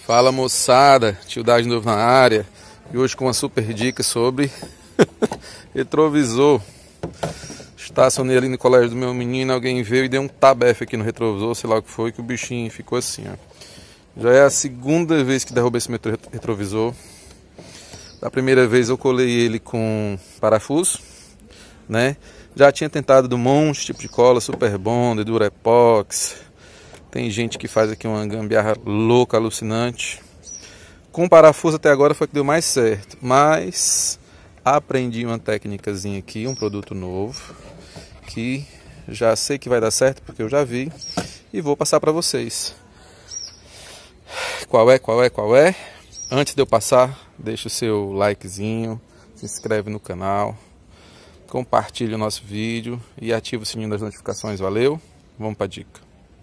Fala moçada, Tio Dá de novo na área. E hoje com uma super dica sobre retrovisor. Estacionei ali no colégio do meu menino, alguém veio e deu um tabefe aqui no retrovisor, sei lá o que foi, que o bichinho ficou assim, ó. Já é a segunda vez que derrubei esse meu retrovisor. Da primeira vez eu colei ele com parafuso, né? Já tinha tentado do monte, tipo de cola, Super Bond, Durepox. Tem gente que faz aqui uma gambiarra louca, alucinante. Com parafuso até agora foi que deu mais certo, mas aprendi uma técnicazinha aqui, um produto novo, que já sei que vai dar certo porque eu já vi e vou passar para vocês. Qual é? Antes de eu passar, deixa o seu likezinho, se inscreve no canal, compartilha o nosso vídeo e ativa o sininho das notificações, valeu? Vamos para a dica.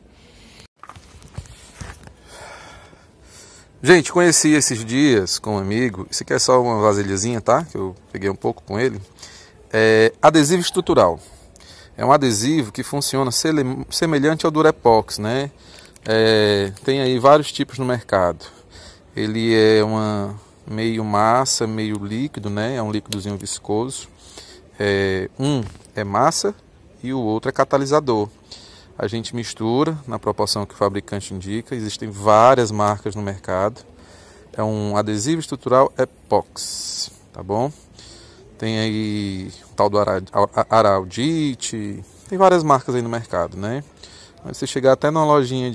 Gente, conheci esses dias com um amigo, isso aqui é só uma vasilhazinha, tá? Que eu peguei um pouco com ele. É adesivo estrutural. É um adesivo que funciona semelhante ao Durepox, né? Tem aí vários tipos no mercado. Ele é meio massa, meio líquido, né? É um líquidozinho viscoso. Um é massa e o outro é catalisador. A gente mistura na proporção que o fabricante indica. Existem várias marcas no mercado. É um adesivo estrutural epox, tá bom? Tem aí o tal do Araldite. Tem várias marcas aí no mercado, né? Mas você chegar até numa lojinha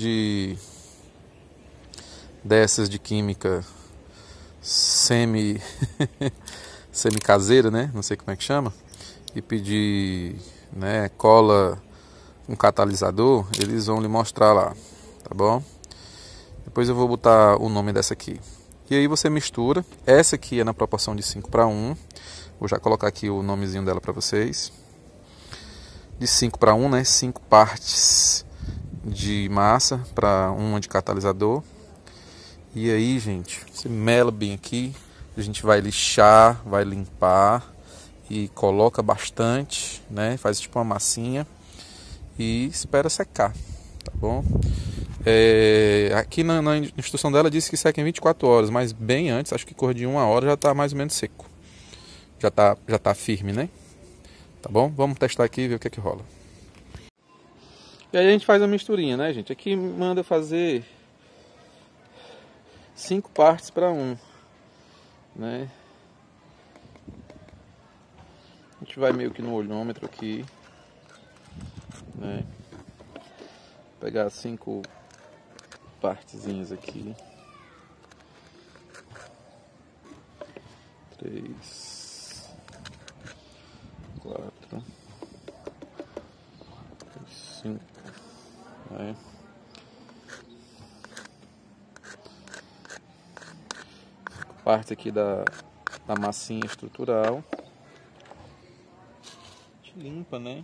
dessas de química semi caseira, né? Não sei como é que chama. E pedir, né, cola, um catalisador, eles vão lhe mostrar lá, tá bom? Depois eu vou botar o nome dessa aqui. E aí você mistura. Essa aqui é na proporção de 5:1. Vou já colocar aqui o nomezinho dela para vocês. De 5:1, né? 5 partes de massa para uma de catalisador. E aí, gente, você mela bem aqui. A gente vai lixar, vai limpar e coloca bastante, né? Faz tipo uma massinha e espera secar, tá bom? Aqui na instrução dela diz que seca em 24 horas, mas bem antes, acho que cor de 1 hora já está mais ou menos seco. Já tá firme, né? Tá bom? Vamos testar aqui e ver o que é que rola. E aí a gente faz a misturinha, né, gente? Aqui manda fazer 5 partes para 1, né? A gente vai meio que no olhômetro aqui, né? Pegar 5 partezinhas aqui. 3, 4, 5, né? Parte aqui da massinha estrutural. A gente limpa, né?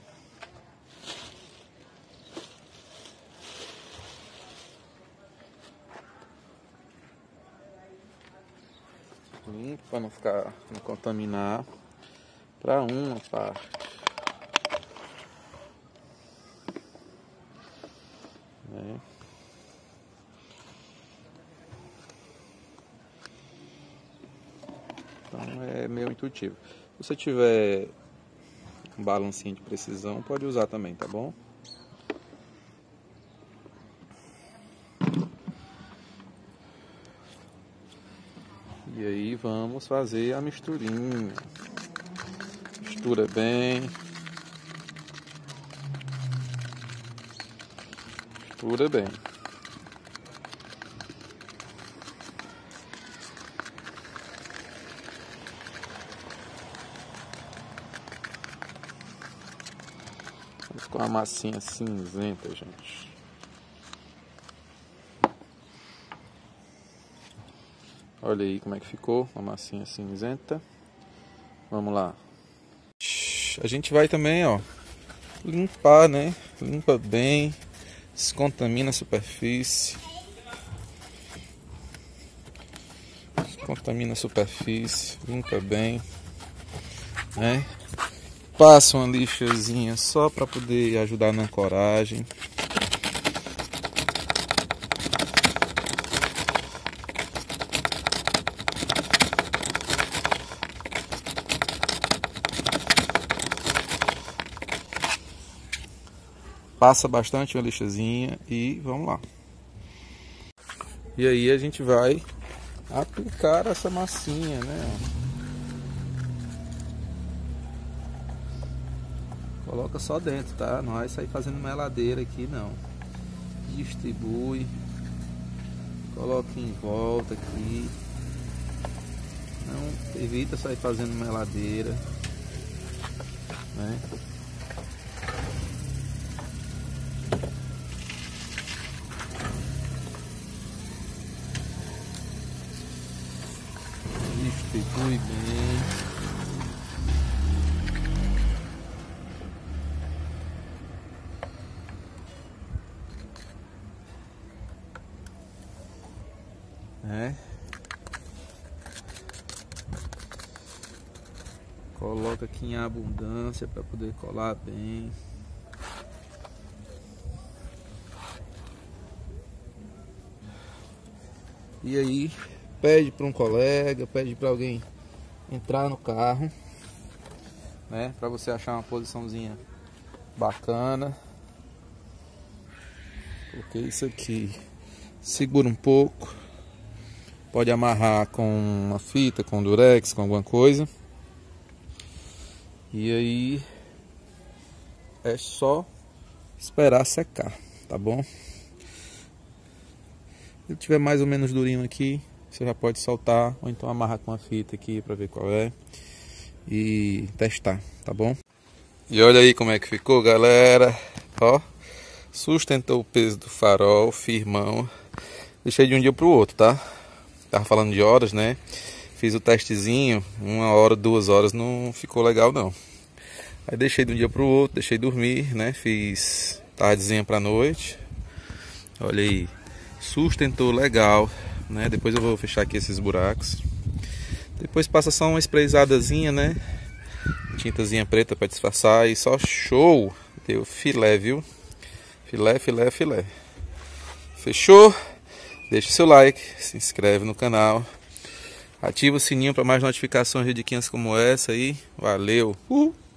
Limpa para não contaminar. Para uma parte. Né? Então é meio intuitivo. Se você tiver um balancinho de precisão, pode usar também, tá bom? E aí vamos fazer a misturinha. Mistura bem. Mistura bem. Ficou uma massinha cinzenta, gente. Olha aí como é que ficou, uma massinha cinzenta. Vamos lá. A gente vai também, ó, limpar, né? Limpa bem, descontamina a superfície. Descontamina a superfície, limpa bem, né? Passa uma lixazinha só para poder ajudar na ancoragem. passa bastante uma lixazinha e vamos lá. E aí a gente vai aplicar essa massinha, né? Coloca só dentro, tá? Não vai sair fazendo meladeira aqui não. Distribui. Coloca em volta aqui. Não, evita sair fazendo meladeira, né? Distribui bem. Coloca aqui em abundância para poder colar bem. E aí pede para um colega, pede para alguém entrar no carro, né, para você achar uma posiçãozinha bacana. Porque isso aqui segura um pouco. Pode amarrar com uma fita, com durex, com alguma coisa. E aí é só esperar secar, tá bom? Se ele tiver mais ou menos durinho aqui, você já pode soltar ou então amarrar com a fita aqui para ver qual é e testar, tá bom? E olha aí como é que ficou, galera. Ó, sustentou o peso do farol, firmão. Deixei de um dia pro outro, tá? Tava falando de horas, né? Fiz o testezinho, 1 hora, 2 horas, não ficou legal não. Aí deixei de um dia pro outro, deixei dormir, né? Fiz tardezinha pra noite. Olha aí, sustentou legal, né? Depois eu vou fechar aqui esses buracos. Depois passa só uma sprayzadazinha, né? Tintazinha preta pra disfarçar e só show. Deu filé, viu? Filé, filé, filé. Fechou? Deixa o seu like, se inscreve no canal. Ativa o sininho para mais notificações de diquinhas como essa aí. Valeu!